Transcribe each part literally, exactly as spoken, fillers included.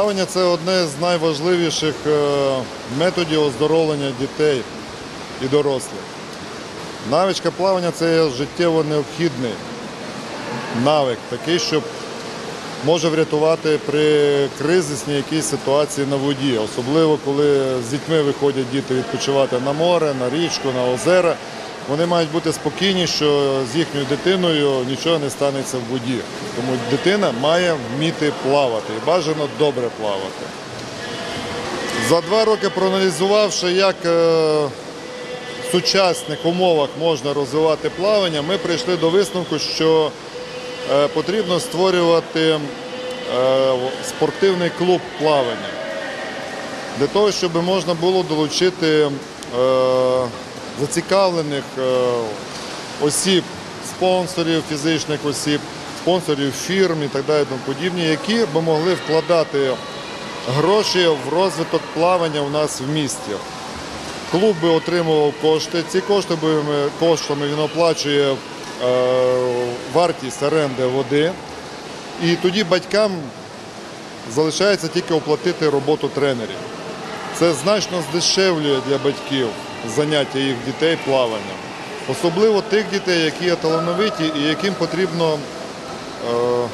Плавання – це одне з найважливіших методів оздоровлення дітей і дорослих. Навичка плавання – це життєво необхідний навик, такий, що може врятувати при кризисній якійсь ситуації на воді. Особливо, коли з дітьми виходять діти відпочивати на море, на річку, на озера. Вони мають бути спокійні, що з їхньою дитиною нічого не станеться в воді. Тому дитина має вміти плавати і бажано добре плавати. За два роки проаналізувавши, як в сучасних умовах можна розвивати плавання, ми прийшли до висновку, що потрібно створювати спортивний клуб плавання. Для того, щоб можна було долучити зацікавлених осіб, спонсорів, фізичних осіб, спонсорів фірм і так далі, тому подібні, які б могли вкладати гроші в розвиток плавання у нас в місті. Клуб би отримував кошти, ці кошти коштами він оплачує вартість оренди води, і тоді батькам залишається тільки оплатити роботу тренерів. Це значно здешевлює для батьків заняття їх дітей плаванням. Особливо тих дітей, які є талановиті і яким потрібно е,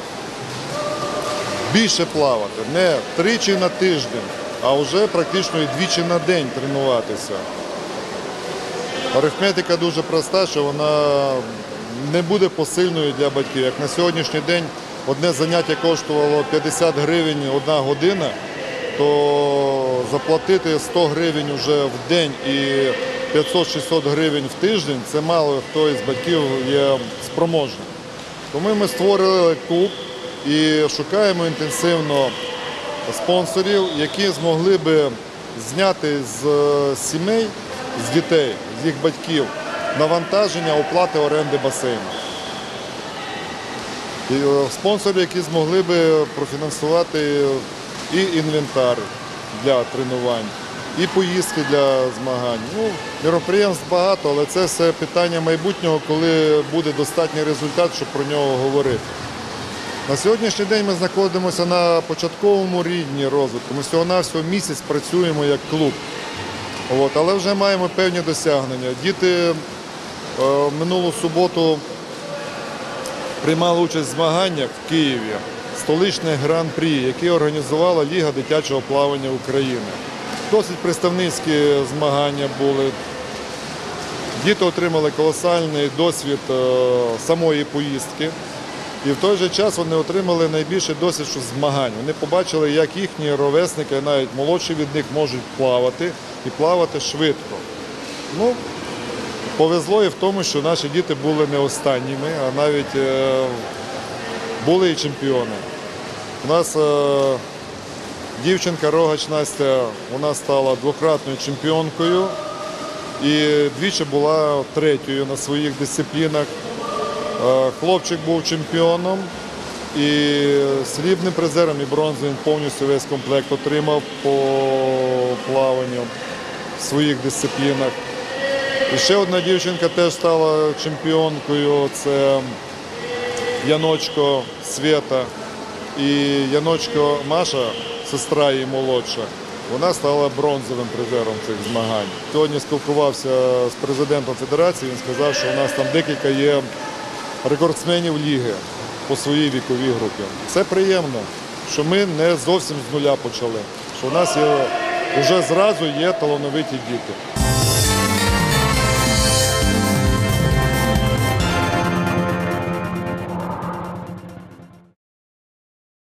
більше плавати. Не тричі на тиждень, а вже практично і двічі на день тренуватися. Арифметика дуже проста, що вона не буде посильною для батьків. Як на сьогоднішній день одне заняття коштувало п'ятдесят гривень одна година, то заплатити сто гривень вже в день і п'ятсот-шістсот гривень в тиждень – це мало хто із батьків є спроможним. Тому ми створили клуб і шукаємо інтенсивно спонсорів, які змогли би зняти з сімей, з дітей, з їх батьків навантаження оплати оренди басейну. І спонсори, які змогли би профінансувати і інвентар для тренувань, і поїздки для змагань. Ну, міроприємств багато, але це все питання майбутнього, коли буде достатній результат, щоб про нього говорити. На сьогоднішній день ми знаходимося на початковому рівні розвитку. Ми всього-навсього місяць працюємо як клуб. От, але вже маємо певні досягнення. Діти е, минулу суботу приймали участь в змаганнях в Києві, столичне гран-прі, яке організувала Ліга дитячого плавання України. Досить представницькі змагання були. Діти отримали колосальний досвід самої поїздки. І в той же час вони отримали найбільший досвід змагань. Вони побачили, як їхні ровесники, навіть молодші від них, можуть плавати і плавати швидко. Ну, повезло і в тому, що наші діти були не останніми, а навіть е, були і чемпіони. У нас е, дівчинка Рогач Настя, вона стала двократною чемпіонкою і двічі була третьою на своїх дисциплінах. Е, хлопчик був чемпіоном і срібним призером, і бронзовим, повністю весь комплект отримав по плаванню в своїх дисциплінах. І ще одна дівчинка теж стала чемпіонкою, це Яночко Свєта. І Яночко Маша, сестра її молодша, вона стала бронзовим призером цих змагань. Сьогодні спілкувався з президентом федерації, він сказав, що у нас там декілька є рекордсменів ліги по своїй віковій групі. Це приємно, що ми не зовсім з нуля почали, що у нас є, вже зразу є талановиті діти.